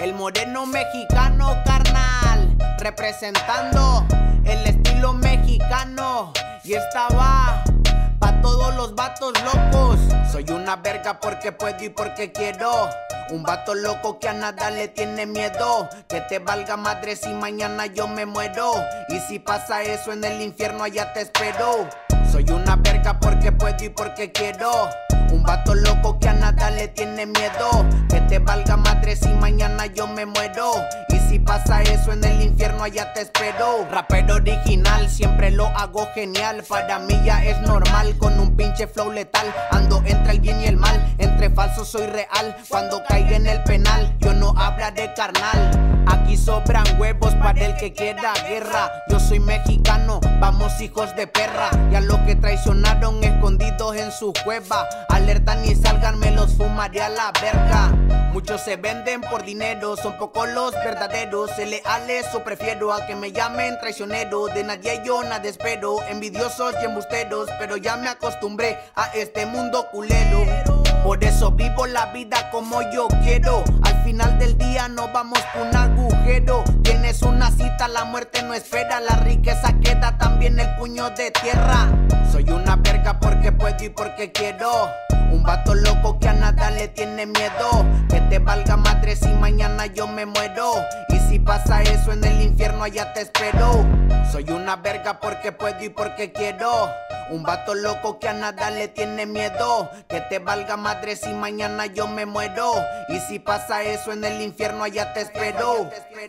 El moreno mexicano, carnal, representando el estilo mexicano. Y esta va pa' todos los vatos locos. Soy una verga porque puedo y porque quiero. Un vato loco que a nada le tiene miedo. Que te valga madre si mañana yo me muero. Y si pasa eso en el infierno allá te espero. Soy una verga porque puedo y porque quiero. Un vato loco que a nada le tiene miedo. Que te valga madre si mañana yo me muero. Y si pasa eso en el infierno allá te espero. Rapero original, siempre lo hago genial. Para mí ya es normal, con un pinche flow letal. Ando entre el bien y el mal, entre falso soy real. Cuando caiga en el penal, yo no hablaré carnal. Aquí sobran huevos para el que quiera guerra. Yo soy mexicano, vamos hijos de perra. Y a los que traicionaron escondidos en su cueva, alerta ni salgan, me los fumaré a la verga. Muchos se venden por dinero, son pocos los verdaderos. Se leales o prefiero a que me llamen traicionero. De nadie yo nada espero, envidiosos y embusteros. Pero ya me acostumbré a este mundo culero. Por eso vivo la vida como yo quiero. Al final del día no vamos por un agujero. Tienes una cita, la muerte no espera. La riqueza queda, también el puño de tierra. Soy una verga porque puedo y porque quiero. Un vato loco que a nada le tiene miedo. Que te valga madre si mañana yo me muero. Y si pasa eso en el infierno allá te espero. Soy una verga porque puedo y porque quiero. Un vato loco que a nada le tiene miedo. Que te valga madre si mañana yo me muero. Y si pasa eso en el infierno allá te espero.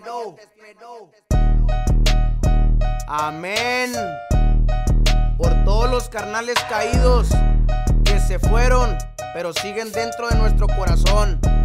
Amén. Por todos los carnales caídos que se fueron, pero siguen dentro de nuestro corazón.